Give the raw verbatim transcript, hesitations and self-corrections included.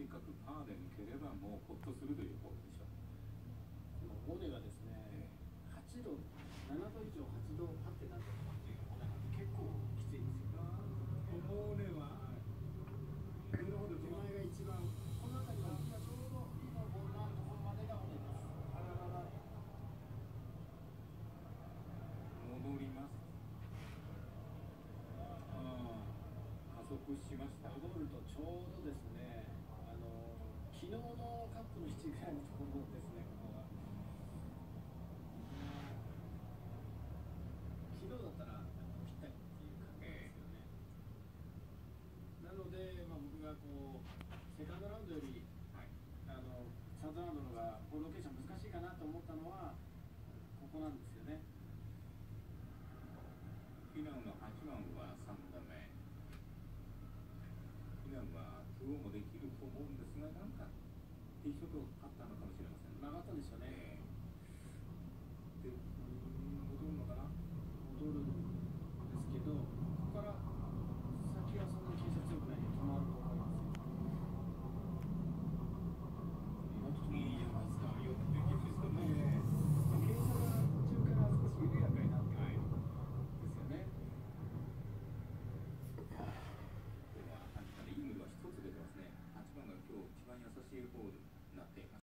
かくパーで抜ければもうホッとするというホールでしょう。 この尾根がですね、はちど、ななど以上はちどパッてなってるっていう尾根なんで結構きついんですよ。 この尾根は手前が一番、この辺りは今ちょうど今ボールのあるところまでが尾根です。あららら。 戻ります。ああ、加速しました。 戻るとちょうどですね、あの昨日のカップの位置ぐらいのところですね、ここは。昨日だったらぴったりっていう感じですよね。えー、なので、まあ、僕がこうセカンドラウンドより、はい、あのサードラウンドのがホールロケーション難しいかなと思ったのはここなんですよね。 フィナンのはちばんはさん打目。フィナンはにオンもできると思うんですが、なんかティーショットがかかったのかもしれません。 曲がったんですよね。 えー